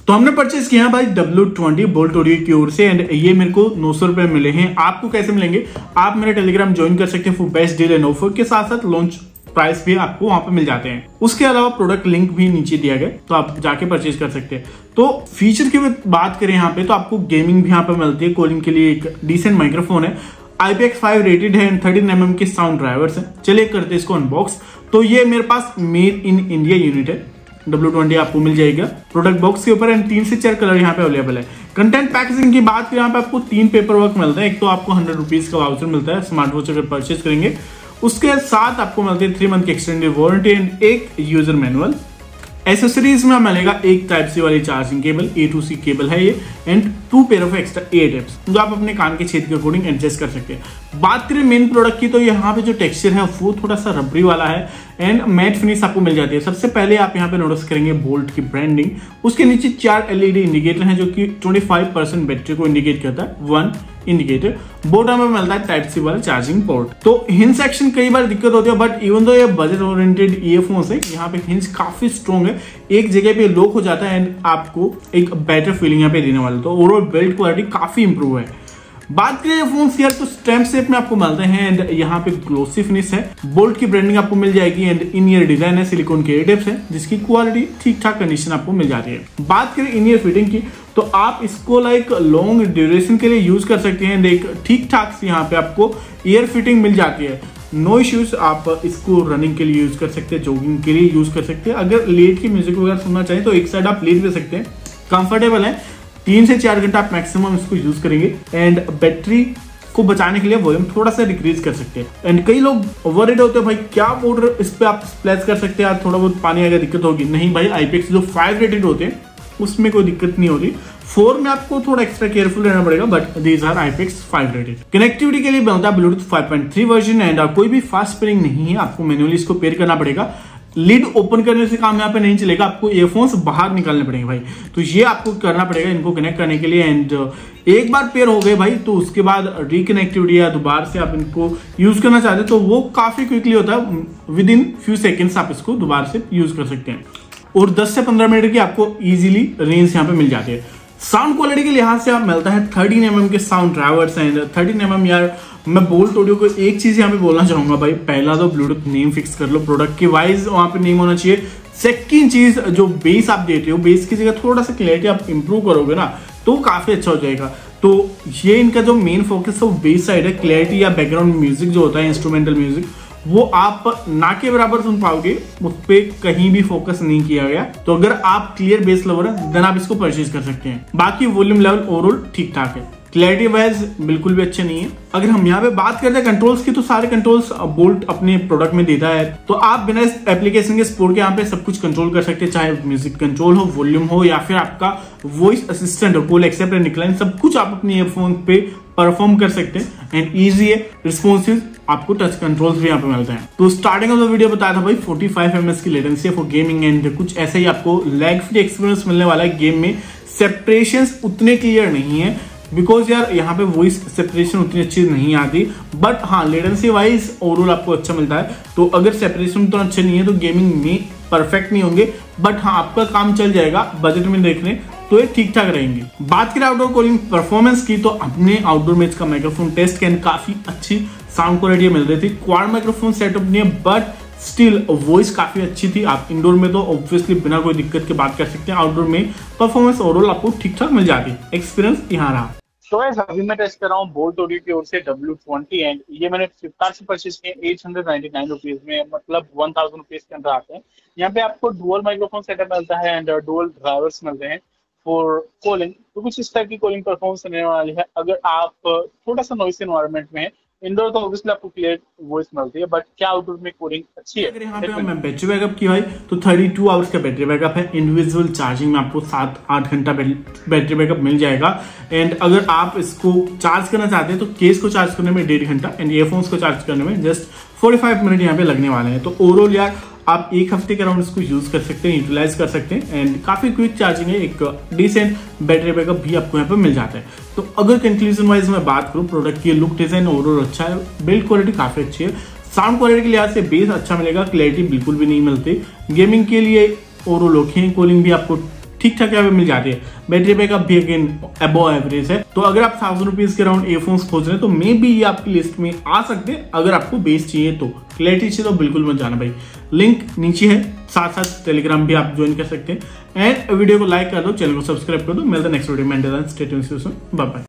तो हमने परचेज किया है भाई W20 बोल्ट ऑडियो की ओर से एंड ये मेरे को 900 रुपए मिले हैं। आपको कैसे मिलेंगे? आप मेरा टेलीग्राम ज्वाइन कर सकते हैं for best deal and offer के साथ साथ लॉन्च प्राइस भी आपको वहां पे मिल जाते हैं। उसके अलावा प्रोडक्ट लिंक भी नीचे दिया गया, तो आप जाके परचेज कर सकते हैं। तो फीचर की बात करें यहाँ पे, तो आपको गेमिंग भी यहाँ पे मिलती है। कॉलिंग के लिए एक डिसेंट माइक्रोफोन है, IPX5 रेटेड है एंड 13mm के साउंड ड्राइवर्स हैं। चलिए करते हैं इसको अनबॉक्स। तो ये मेरे पास मेड इन इंडिया यूनिट है, W20 आपको मिल जाएगा प्रोडक्ट बॉक्स के ऊपर एंड 3 से 4 कलर यहाँ पे अवेलेबल है। कंटेंट पैकेजिंग की बात करें, यहाँ पे आपको 3 पेपर वर्क मिलता है। एक तो आपको 100 रुपीज का वाउचर मिलता है स्मार्ट वॉच अगर परचेज करेंगे, उसके साथ आपको मिलती है 3 मंथ की एक्सटेंडेड वारंटी एंड एक यूजर मैनुअल। एसेसरीज में मिलेगा एक टाइप सी वाली charging cable, A to C cable है ये and 2 pair of extra air tips जो आप अपने कान के छेद के अकॉर्डिंग एडजस्ट कर सकते हैं। बात करें मेन प्रोडक्ट की, तो यहाँ पे जो टेक्सचर है वो थोड़ा सा रबरी वाला है एंड मैट फिनिश आपको मिल जाती है। सबसे पहले आप यहाँ पे नोटिस करेंगे बोल्ट की ब्रांडिंग, उसके नीचे 4 LED इंडिकेटर हैं जो कि 25% बैटरी को इंडिकेट करता है, 1 इंडिकेटर। बॉटम में मिलता है टाइप सी वाला चार्जिंग पोर्ट। तो हिंज सेक्शन कई बार दिक्कत होती है, बट इवन दो ये बजट ओरिएंटेड ईयरफोन्स है, यहाँ पे हिंज काफी स्ट्रॉन्ग है, एक जगह पे लॉक हो जाता है एंड आपको एक बेटर फीलिंग यहाँ पे देने वाला। तो ओवरऑल बिल्ड क्वालिटी काफी इंप्रूव है। बात करें फोन्स यार, तो स्टैम्प शेप में आपको मिलते हैं एंड यहाँ पे ग्लोसी फिनिश है। बोल्ट की ब्रांडिंग आपको मिल जाएगी एंड इन ईयर डिजाइन है, सिलिकॉन के टिप्स है जिसकी क्वालिटी ठीक ठाक कंडीशन आपको मिल जाती है। बात करें इन ईयर फिटिंग की, तो आप इसको लाइक लॉन्ग ड्यूरेशन के लिए यूज कर सकते हैं। एक ठीक ठाक से यहाँ पे आपको ईयर फिटिंग मिल जाती है, नो इश्यूज। आप इसको रनिंग के लिए यूज कर सकते हैं, जॉगिंग के लिए यूज कर सकते हैं। अगर लेट की म्यूजिक वगैरह सुनना चाहें तो एक साइड आप लेट भी सकते हैं, कंफर्टेबल है। 3 से 4 घंटा आप मैक्सिमम इसको यूज करेंगे एंड बैटरी को बचाने के लिए वॉल्यूम थोड़ा सा डिक्रीज कर सकते हैं। एंड कई लोग वरीड होते हैं भाई क्या मोटर इस पे आप स्प्लैश कर सकते हैं, थोड़ा बहुत पानी अगर दिक्कत होगी। नहीं भाई, IPX जो 5 रेटेड होते हैं उसमें कोई दिक्कत नहीं होती। 4 में आपको थोड़ा एक्स्ट्रा केयरफुल रहना पड़ेगा, बट दीज आर IPX5 रेटेड। कनेक्टिविटी के लिए बनता है ब्लूटूथ 5.3 वर्जन एंड कोई भी फास्ट पेयरिंग नहीं है, आपको मैन्युअली इसको पेयर करना पड़ेगा। लीड ओपन करने से काम यहाँ पे नहीं चलेगा, आपको ईयरफोन्स बाहर निकालने पड़ेंगे भाई। तो ये आपको करना पड़ेगा इनको कनेक्ट करने के लिए एंड एक बार पेयर हो गए भाई, तो उसके बाद रिकनेक्टिविटी या दोबारा से आप इनको यूज करना चाहते हैं तो वो काफी क्विकली होता है, विद इन फ्यू सेकेंड्स आप इसको दोबारा से यूज कर सकते हैं और 10 से 15 मिनट की आपको इजीली रेंज यहाँ पे मिल जाती है। साउंड क्वालिटी के लिहाज से आप मिलता है 13mm के साउंड ड्राइवर्स एंड 13mm यार मैं बोल्ट ऑडियो को एक चीज यहाँ पे बोलना चाहूंगा भाई, पहला तो ब्लूटूथ नेम फिक्स कर लो, प्रोडक्ट के वाइज वहां पे नेम होना चाहिए। सेकंड चीज, जो बेस आप देते हो, बेस की जगह थोड़ा सा क्लैरिटी आप इंप्रूव करोगे ना तो काफी अच्छा हो जाएगा। तो ये इनका जो मेन फोकस है वो बेस साइड है। क्लैरिटी या बैकग्राउंड म्यूजिक जो होता है, इंस्ट्रूमेंटल म्यूजिक, वो आप ना के बराबर सुन पाओगे, उस पर कहीं भी फोकस नहीं किया गया। तो अगर आप क्लियर बेस लवर है देन आप इसको परचेज कर सकते हैं। बाकी वॉल्यूम लेवल ओवरऑल ठीक ठाक है, क्लैरिटी वाइज बिल्कुल भी अच्छे नहीं है। अगर हम यहाँ पे बात करते हैं कंट्रोल्स की, तो सारे कंट्रोल्स बोल्ट अपने प्रोडक्ट में देता है। तो आप बिना इस एप्लीकेशन के सपोर्ट के यहाँ पे सब कुछ कंट्रोल कर सकते हैं, चाहे म्यूजिक कंट्रोल हो, वॉल्यूम हो या फिर आपका वॉइस असिस्टेंट हो, कॉल एक्सेप्ट एंड डिक्लाइन, सब कुछ आप अपने ईयरफोन पे परफॉर्म कर सकते हैं एंड ईजी है, रिस्पॉन्सिव। आपको टच कंट्रोल्स भी यहाँ पे मिलते हैं। तो स्टार्टिंग ऑफ द वीडियो बताया था भाई 45 ms की लेटेंसी फॉर गेमिंग एंड कुछ ऐसे ही आपको लैग फ्री एक्सपीरियंस मिलने वाला है। गेम में सेपरेशंस उतने क्लियर नहीं है बिकॉज यार यहाँ पे वॉइस सेपरेशन उतनी अच्छी नहीं आती, बट हाँ लेटेंसी वाइज ओवरऑल आपको अच्छा मिलता है। तो अगर सेपरेशन तो अच्छे नहीं है तो गेमिंग में परफेक्ट नहीं होंगे, बट हाँ आपका काम चल जाएगा बजट में देखने तो ये ठीक ठाक रहेंगे। बात करें आउटडोर कॉलिंग परफॉर्मेंस की, तो अपने आउटडोर में इसका माइक्रोफोन टेस्ट के काफी अच्छी साउंड क्वालिटी मिल रही थी। क्वाड माइक्रोफोन सेटअप नहीं है बट स्टिल वॉइस काफी अच्छी थी। आप इंडोर में तो ऑब्वियसली बिना कोई दिक्कत के बात कर सकते हैं, आउटडोर में परफॉर्मेंस ओवरऑल आपको ठीक ठाक मिल जाती है। एक्सपीरियंस यहाँ रहा। तो अभी मैं टेस्ट कर रहा हूँ बोल्ट ऑडियो की ओर से W20 एंड ये मैंने फ्लिपकार्ट से परचेज किया 899 रुपीज में, मतलब 1000 रुपीज के अंदर आते हैं। यहाँ पे आपको डुअल माइक्रोफोन सेटअप मिलता है एंड डुअल ड्राइवर्स मिलते हैं फॉर कॉलिंग। तो कुछ इस टाइप की कॉलिंग परफॉर्मेंस रहने वाली है। अगर आप थोड़ा सा नॉइस एनवायरनमेंट में है, इंडोर तो ऑब्वियसली आपको क्लियर वॉइस मिलती है, बट क्या आउटडोर में कॉलिंग अच्छी है। अगर यहाँ पे मैं बैटरी बैकअप की भाई तो 32 आवर्स का बैटरी बैकअप है। इंडिविजुअल चार्जिंग में आपको 7-8 घंटा बैटरी बैकअप मिल जाएगा एंड अगर आप इसको चार्ज करना चाहते हैं तो केस को चार्ज करने में 1.5 घंटा एंड ईयरफोन्स को चार्ज करने में जस्ट 45 मिनट यहाँ पे लगने वाले हैं। तो ओवरऑल यार आप 1 हफ्ते के अराउंड इसको यूज कर सकते हैं, यूटिलाइज कर सकते हैं एंड काफी क्विक चार्जिंग है। एक डिसेंट बैटरी बैकअप भी आपको यहाँ पे मिल जाता है। तो अगर कंक्लूजन वाइज मैं बात करूँ, प्रोडक्ट की लुक डिजाइन ओवरऑल अच्छा है, बिल्ड क्वालिटी काफी अच्छी है, साउंड क्वालिटी के लिहाज से बेस अच्छा मिलेगा, क्लैरिटी बिल्कुल भी नहीं मिलती। गेमिंग के लिए ओवरऑल ओके, कॉलिंग भी आपको ठीक ठाक यहाँ पे मिल जाती है। बैटरी बैकअप भी अगेन अबव एवरेज है। तो अगर आप 1000 रुपीज के अराउंड ईयरफोन्स खोज रहे हैं तो मे बी ये आपकी लिस्ट में आ सकते हैं। अगर आपको बेस चाहिए तो, क्लैरिटी चाहिए तो बिल्कुल मत जाना भाई, लिंक नीचे है, साथ साथ टेलीग्राम भी आप ज्वाइन कर सकते हैं। एंड वीडियो को लाइक कर दो, चैनल को सब्सक्राइब कर दो। मिलते हैं नेक्स्ट वीडियो में, स्टे ट्यून्ड, बाय बाय।